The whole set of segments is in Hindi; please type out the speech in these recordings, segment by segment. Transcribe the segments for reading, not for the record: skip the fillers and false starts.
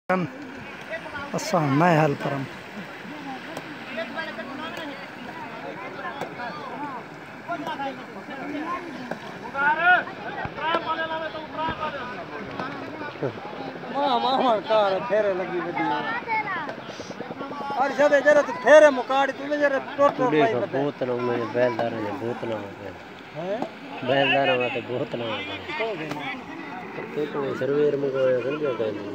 आसान मैं हल परम मामा कार फेरे लगी बढ़िया और जब जरा तो फेरे मुकाड़ी तू जरा टोटो देख बहुत ना मैं बैलदार है बहुत ना है बैलदार में तो बहुत ना है तो सर्वेर में को कर दिया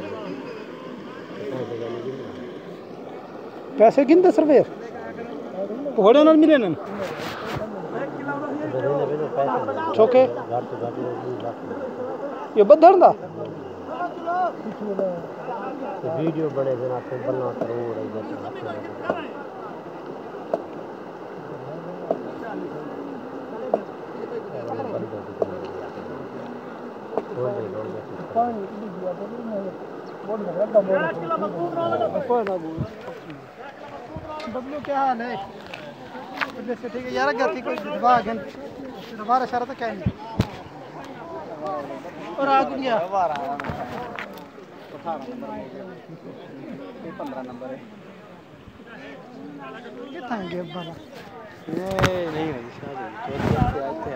पैसे गिनते सर्वेर घोड़े नाल मिले न चौके ये बदन दा वीडियो बने जना तो बना करोड़ बदलो क्या हाल है जैसे ठीक है यार गलती कोई दबा गन दोबारा शरत क्या नहीं और आ गया 15 नंबर है कितना है गेम वाला नहीं है शायद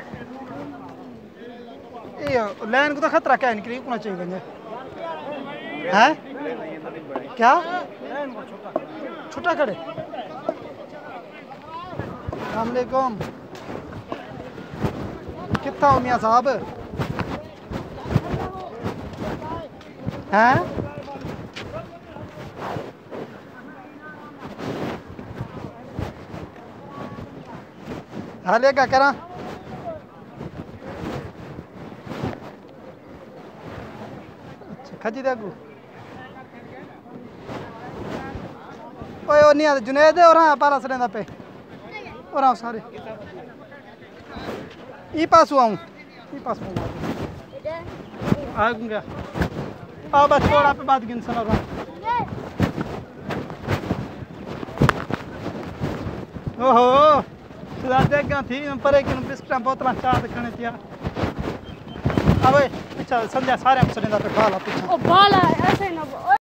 ये लाइन को तो खतरा क्या निकली होना चाहिए हैं क्या छोटा खड़े अस्सलामुअलैकुम कितना हो मियां साहब हैं हाले क्या करा अच्छा खजी दागू ओए ओ नहीं जुनेद और हाँ पाला सरेंदा पे और आओ सारे ई पास आऊँ ई पास आ गया आओ बस थोड़ा पे बात गिन सुना ओहो सुधा देगा थी परे कि बिस्कुट बोतल चाह खने थिया अब अच्छा संध्या सारे हम सरेंदा पे बाला पीछे ओ बाला ऐसे ना